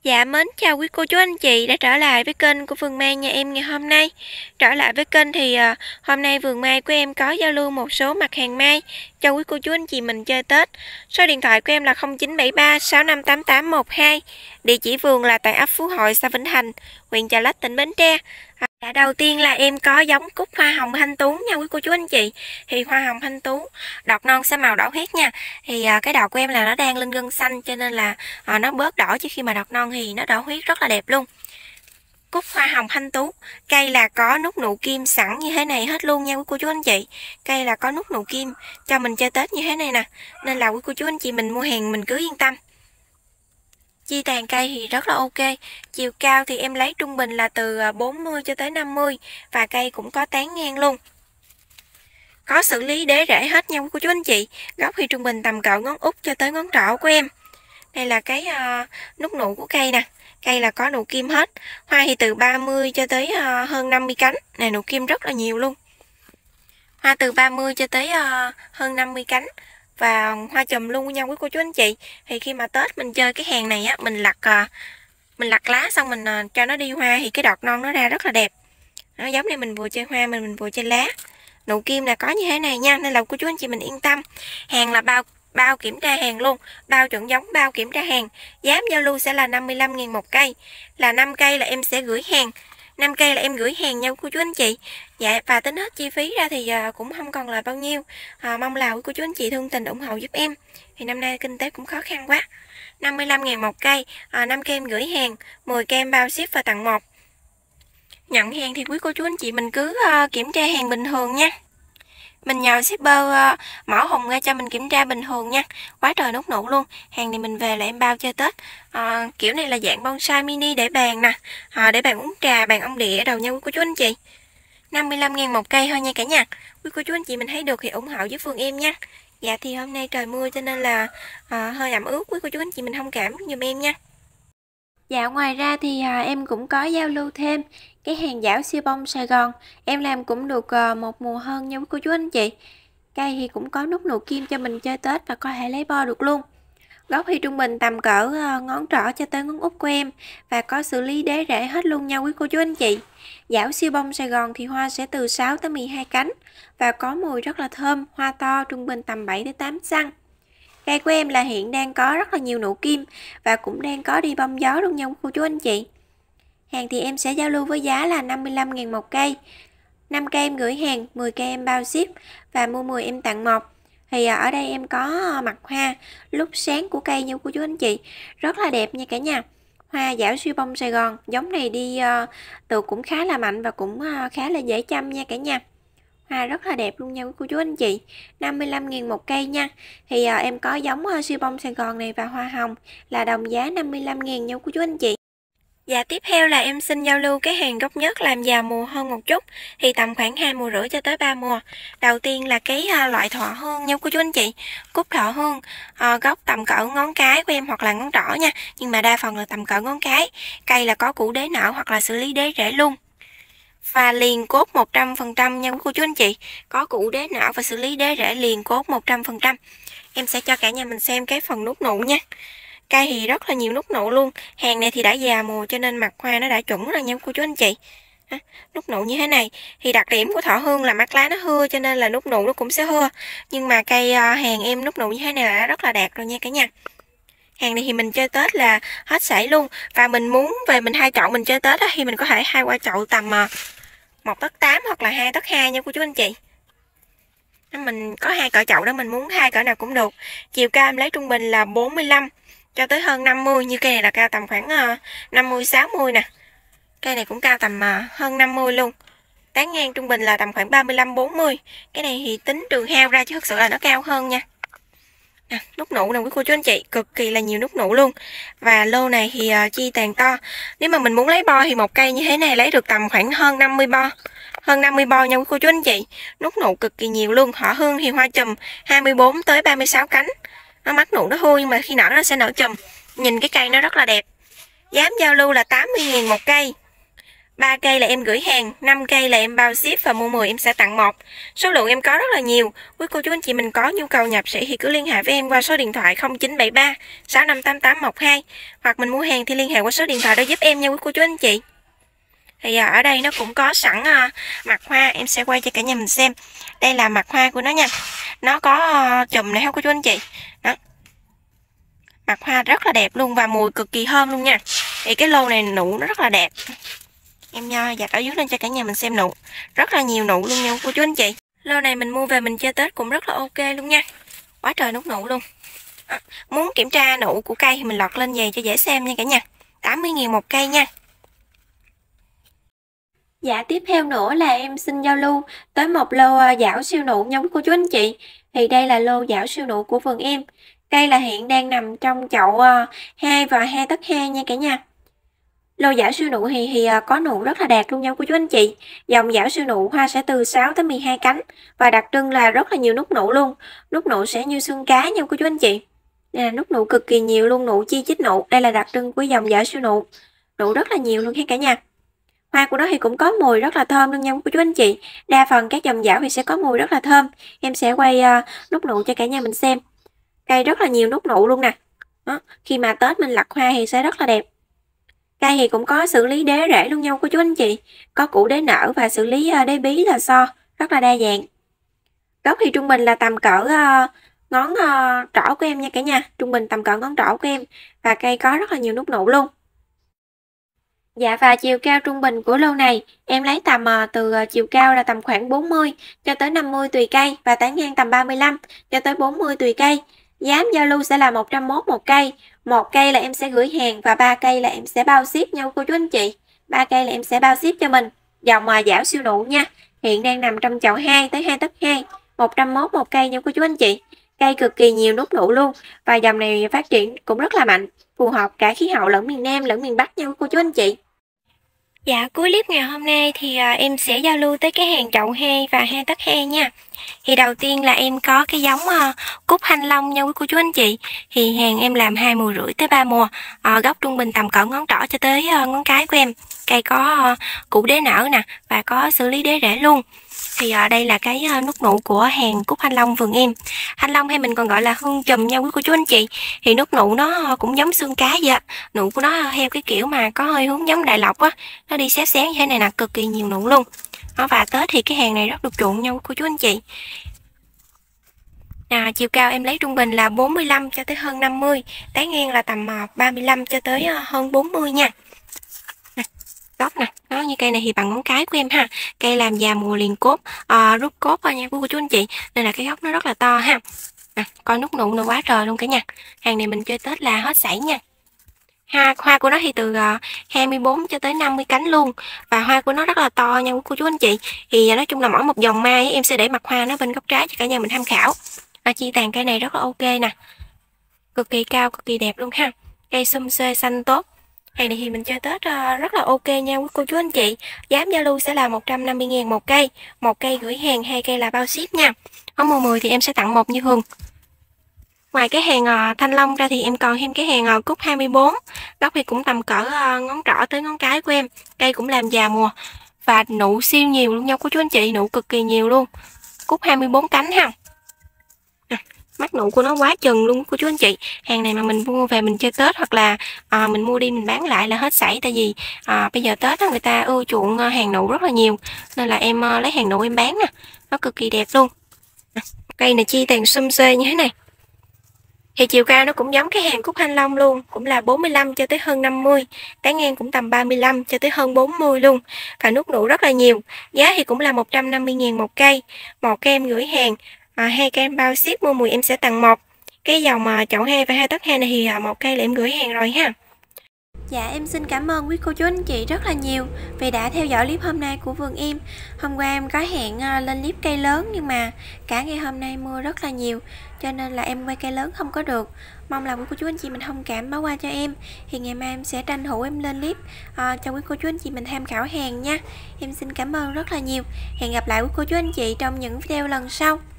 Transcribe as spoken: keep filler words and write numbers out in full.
Dạ mến chào quý cô chú anh chị đã trở lại với kênh của Vườn Mai nhà em ngày hôm nay. Trở lại với kênh thì uh, hôm nay Vườn Mai của em có giao lưu một số mặt hàng mai cho quý cô chú anh chị mình chơi Tết. Số điện thoại của em là không chín bảy ba sáu năm tám tám một hai. Địa chỉ vườn là tại ấp Phú Hội, xã Vĩnh Thành, huyện Chợ Lách, tỉnh Bến Tre. À, đầu tiên là em có giống cúc hoa hồng thanh tú nha quý cô chú anh chị. Thì hoa hồng thanh tú đọt non sẽ màu đỏ huyết nha. Thì à, cái đọt của em là nó đang lên gân xanh cho nên là à, nó bớt đỏ, chứ khi mà đọt non thì nó đỏ huyết rất là đẹp luôn. Cúc hoa hồng thanh tú, cây là có nút nụ kim sẵn như thế này hết luôn nha quý cô chú anh chị. Cây là có nút nụ kim cho mình chơi Tết như thế này nè, nên là quý cô chú anh chị mình mua hàng mình cứ yên tâm. Chi tàn cây thì rất là ok. Chiều cao thì em lấy trung bình là từ bốn mươi cho tới năm mươi, và cây cũng có tán ngang luôn. Có xử lý đế rễ hết nha cô chú anh chị. Gốc thì trung bình tầm cỡ ngón út cho tới ngón trỏ của em. Đây là cái uh, nút nụ của cây nè. Cây là có nụ kim hết. Hoa thì từ ba mươi cho tới uh, hơn năm mươi cánh. Này nụ kim rất là nhiều luôn. Hoa từ ba mươi cho tới uh, hơn năm mươi cánh. Và hoa chùm luôn nha quý cô chú anh chị. Thì khi mà Tết mình chơi cái hàng này á, mình lặt uh, mình lặt lá xong mình uh, cho nó đi hoa thì cái đọt non nó ra rất là đẹp. Nó giống này mình vừa chơi hoa mình mình vừa chơi lá. Nụ kim là có như thế này nha, nên là cô chú anh chị mình yên tâm. Hàng là bao bao kiểm tra hàng luôn, bao chuẩn giống, bao kiểm tra hàng. Giá giao lưu sẽ là năm mươi lăm nghìn một cây. Là năm cây là em sẽ gửi hàng. năm cây là em gửi hàng nha cô chú anh chị. Dạ, và tính hết chi phí ra thì cũng không còn là bao nhiêu. À, mong là cô chú anh chị thương tình ủng hộ giúp em. Thì năm nay kinh tế cũng khó khăn quá. năm mươi lăm nghìn một cây, à, năm cây em gửi hàng, mười cây em bao ship và tặng một. Nhận hàng thì quý cô chú anh chị mình cứ uh, kiểm tra hàng bình thường nha. Mình nhờ shipper uh, mỏ hồng ra cho mình kiểm tra bình thường nha. Quá trời nút nụ luôn. Hàng này mình về là em bao chơi Tết. uh, Kiểu này là dạng bonsai mini để bàn nè, uh, để bàn uống trà, bàn ông địa đầu nha quý cô chú anh chị. Năm mươi lăm nghìn một cây thôi nha cả nhà. Quý cô chú anh chị mình thấy được thì ủng hộ giúp Phương em nha. Dạ thì hôm nay trời mưa cho nên là uh, hơi ẩm ướt, quý cô chú anh chị mình thông cảm giùm em nha. Dạ ngoài ra thì à, em cũng có giao lưu thêm cái hàng giảo siêu bông Sài Gòn. Em làm cũng được à, một mùa hơn nha cô chú anh chị. Cây thì cũng có nút nụ kim cho mình chơi Tết và có thể lấy bo được luôn. Gốc thì trung bình tầm cỡ à, ngón trỏ cho tới ngón út của em. Và có xử lý đế rễ hết luôn nha quý cô chú anh chị. Giảo siêu bông Sài Gòn thì hoa sẽ từ sáu tới mười hai cánh. Và có mùi rất là thơm, hoa to trung bình tầm bảy tới tám xăng. Cây của em là hiện đang có rất là nhiều nụ kim và cũng đang có đi bông gió luôn nha cô chú anh chị. Hàng thì em sẽ giao lưu với giá là năm mươi lăm nghìn một cây. năm cây em gửi hàng, mười cây em bao ship và mua mười em tặng một. Thì ở đây em có mặt hoa lúc sáng của cây nha cô chú anh chị. Rất là đẹp nha cả nhà. Hoa giảo siêu bông Sài Gòn, giống này đi uh, từ cũng khá là mạnh và cũng uh, khá là dễ chăm nha cả nhà. Hoa rất là đẹp luôn nha cô chú anh chị. Năm mươi lăm nghìn một cây nha. Thì à, em có giống hoa siêu bông Sài Gòn này và hoa hồng là đồng giá năm mươi lăm nghìn nha cô chú anh chị. Dạ tiếp theo là em xin giao lưu cái hàng gốc nhất làm già mùa hơn một chút. Thì tầm khoảng hai mùa rưỡi cho tới ba mùa. Đầu tiên là cái à, loại thọ hương nha cô chú anh chị. Cúc thọ hương à, gốc tầm cỡ ngón cái của em hoặc là ngón trỏ nha. Nhưng mà đa phần là tầm cỡ ngón cái. Cây là có củ đế nở hoặc là xử lý đế rễ luôn. Và liền cốt một trăm phần trăm nha cô chú anh chị. Có củ đế nở và xử lý đế rễ liền cốt một trăm phần trăm. Em sẽ cho cả nhà mình xem cái phần nút nụ nha. Cây thì rất là nhiều nút nụ luôn. Hàng này thì đã già mùa cho nên mặt hoa nó đã chuẩn rồi nha cô chú anh chị. À, nút nụ như thế này. Thì đặc điểm của thọ hương là mắt lá nó hưa cho nên là nút nụ nó cũng sẽ hưa. Nhưng mà cây uh, hàng em nút nụ như thế này là rất là đạt rồi nha cả nhà. Hàng này thì mình chơi Tết là hết sảy luôn. Và mình muốn về mình hai chậu mình chơi Tết á, thì mình có thể hai qua chậu tầm một tấc tám hoặc là hai tấc hai nha cô chú anh chị. Mình có hai cỡ chậu đó, mình muốn hai cỡ nào cũng được. Chiều cao em lấy trung bình là bốn mươi lăm cho tới hơn năm mươi. Như cây này là cao tầm khoảng năm mươi sáu mươi nè. Cây này cũng cao tầm hơn năm mươi luôn. Tán ngang trung bình là tầm khoảng ba mươi lăm bốn mươi. Cái này thì tính trường heo ra chứ thực sự là nó cao hơn nha. À, nút nụ nè quý cô chú anh chị, cực kỳ là nhiều nút nụ luôn. Và lô này thì uh, chi tàn to. Nếu mà mình muốn lấy bo thì một cây như thế này lấy được tầm khoảng hơn năm mươi bo. Hơn năm mươi bo nha quý cô chú anh chị. Nút nụ cực kỳ nhiều luôn. Họ hương thì hoa chùm hai mươi bốn tới ba mươi sáu cánh. Nó mắt nụ nó hôi nhưng mà khi nở nó sẽ nở chùm. Nhìn cái cây nó rất là đẹp. Giá giao lưu là tám mươi nghìn một cây. ba cây là em gửi hàng, năm cây là em bao ship và mua mười em sẽ tặng một. Số lượng em có rất là nhiều. Quý cô chú anh chị mình có nhu cầu nhập sĩ thì cứ liên hệ với em qua số điện thoại không chín bảy ba sáu năm tám tám một hai, hoặc mình mua hàng thì liên hệ qua số điện thoại đó giúp em nha quý cô chú anh chị. Thì ở đây nó cũng có sẵn uh, mặt hoa, em sẽ quay cho cả nhà mình xem. Đây là mặt hoa của nó nha. Nó có uh, chùm này không cô chú anh chị. Đó. Mặt hoa rất là đẹp luôn và mùi cực kỳ thơm luôn nha. Thì cái lô này nụ nó rất là đẹp. Em uh, dạch ở dưới lên cho cả nhà mình xem nụ. Rất là nhiều nụ luôn nha cô chú anh chị. Lô này mình mua về mình chơi Tết cũng rất là ok luôn nha. Quá trời nút nụ luôn. À, muốn kiểm tra nụ của cây thì mình lọt lên về cho dễ xem nha cả nhà. tám mươi nghìn một cây nha. Dạ tiếp theo nữa là em xin giao lưu tới một lô dảo siêu nụ nha cô chú anh chị. Thì đây là lô dảo siêu nụ của vườn em. Cây là hiện đang nằm trong chậu hai và hai tấc hai nha cả nhà. Lô dảo siêu nụ thì, thì có nụ rất là đẹp luôn nha cô chú anh chị. Dòng dảo siêu nụ hoa sẽ từ sáu tới mười hai cánh và đặc trưng là rất là nhiều nút nụ luôn. Nút nụ sẽ như xương cá nha cô chú anh chị. Đây là nút nụ cực kỳ nhiều luôn, nụ chi chít nụ. Đây là đặc trưng của dòng dảo siêu nụ. Nụ rất là nhiều luôn ha cả nhà. Hoa của nó thì cũng có mùi rất là thơm luôn nha cô chú anh chị. Đa phần các dòng dảo thì sẽ có mùi rất là thơm. Em sẽ quay uh, nút nụ cho cả nhà mình xem. Cây rất là nhiều nút nụ luôn nè. Đó. Khi mà Tết mình lặt hoa thì sẽ rất là đẹp. Cây thì cũng có xử lý đế rễ luôn nha cô chú anh chị. Có củ đế nở và xử lý uh, đế bí là so. Rất là đa dạng. Gốc thì trung bình là tầm cỡ uh, ngón uh, trỏ của em nha cả nhà. Trung bình tầm cỡ ngón trỏ của em. Và cây có rất là nhiều nút nụ luôn. Dạ và chiều cao trung bình của lô này em lấy tầm uh, từ uh, chiều cao là tầm khoảng bốn mươi cho tới năm mươi tùy cây và tán ngang tầm ba mươi lăm cho tới bốn mươi tùy cây. Giá giao lưu sẽ là một trăm mốt một cây. Một cây là em sẽ gửi hàng và ba cây là em sẽ bao ship nha cô chú anh chị. ba cây là em sẽ bao ship cho mình. Dòng uh, dảo siêu nụ nha. Hiện đang nằm trong chậu hai tới hai tấc hai, một trăm mốt một cây nha cô chú anh chị. Cây cực kỳ nhiều nút nụ luôn và dòng này phát triển cũng rất là mạnh, phù hợp cả khí hậu lẫn miền Nam lẫn miền Bắc nha cô chú anh chị. Dạ cuối clip ngày hôm nay thì à, em sẽ giao lưu tới cái hàng chậu hai và hai tấc hai nha. Thì đầu tiên là em có cái giống à, cúc thanh long nha quý cô chú anh chị. Thì hàng em làm hai mùa rưỡi tới ba mùa. À, gốc trung bình tầm cỡ ngón trỏ cho tới à, ngón cái của em. Cây có à, củ đế nở nè và có xử lý đế rễ luôn. Thì à, đây là cái à, nút nụ của hàng cúc thanh long vườn em. Thanh long hay mình còn gọi là hương chùm nha quý cô chú anh chị. Thì nút nụ nó cũng giống xương cá vậy. Nụ của nó theo cái kiểu mà có hơi hướng giống đại lộc á. Nó đi xé xé như thế này nè, cực kỳ nhiều nụ luôn. Đó, và Tết thì cái hàng này rất được chuộng nha cô chú anh chị. À, chiều cao em lấy trung bình là bốn mươi lăm cho tới hơn năm mươi, tán ngang là tầm ba mươi lăm cho tới hơn bốn mươi nha. Nè, gốc nè, đó như cây này thì bằng ngón cái của em ha. Cây làm già mùa liền cốt, à, rút cốt nha cô chú anh chị. Nên là cái gốc nó rất là to ha. Nè, coi nút nụ nó quá trời luôn cả nhà. Hàng này mình chơi Tết là hết sảy nha. Ha, hoa của nó thì từ uh, hai mươi bốn cho tới năm mươi cánh luôn. Và hoa của nó rất là to nha cô chú anh chị. Thì uh, nói chung là mỗi một dòng mai em sẽ để mặt hoa nó bên góc trái cho cả nhà mình tham khảo. À, chi tàn cây này rất là ok nè. Cực kỳ cao, cực kỳ đẹp luôn ha. Cây sum xê xanh tốt. Hàng này thì mình chơi Tết uh, rất là ok nha cô chú anh chị. Giá giao lưu sẽ là một trăm năm mươi ngàn một cây. Một cây gửi hàng, hai cây là bao ship nha. Có mua mười thì em sẽ tặng một như thường. Ngoài cái hàng uh, thanh long ra thì em còn thêm cái hàng uh, cúc hai mươi bốn. Gốc thì cũng tầm cỡ uh, ngón trỏ tới ngón cái của em. Cây cũng làm già mùa. Và nụ siêu nhiều luôn nha cô chú anh chị. Nụ cực kỳ nhiều luôn. Cúc hai mươi bốn cánh ha. À, mắt nụ của nó quá chừng luôn cô chú anh chị. Hàng này mà mình mua về mình chơi Tết hoặc là uh, mình mua đi mình bán lại là hết sảy. Tại vì uh, bây giờ Tết đó, người ta ưa chuộng uh, hàng nụ rất là nhiều. Nên là em uh, lấy hàng nụ em bán nè. Nó cực kỳ đẹp luôn. À, cây này chi tàn sum xê như thế này. Thì chiều cao nó cũng giống cái hàng cúc thanh long luôn, cũng là bốn mươi lăm cho tới hơn năm mươi, tán ngang cũng tầm ba mươi lăm cho tới hơn bốn mươi luôn. Và nút nụ rất là nhiều. Giá thì cũng là một trăm năm mươi ngàn một cây. Một cây em gửi hàng, à, hai cây em bao ship, mua mười em sẽ tặng một. Cái dòng mà chậu hai và hai tấc hai này thì à, một cây là em gửi hàng rồi ha. Dạ em xin cảm ơn quý cô chú anh chị rất là nhiều vì đã theo dõi clip hôm nay của vườn em. Hôm qua em có hẹn lên clip cây lớn nhưng mà cả ngày hôm nay mưa rất là nhiều cho nên là em quay cây lớn không có được. Mong là quý cô chú anh chị mình thông cảm bỏ qua cho em. Thì ngày mai em sẽ tranh thủ em lên clip à, cho quý cô chú anh chị mình tham khảo hàng nha. Em xin cảm ơn rất là nhiều. Hẹn gặp lại quý cô chú anh chị trong những video lần sau.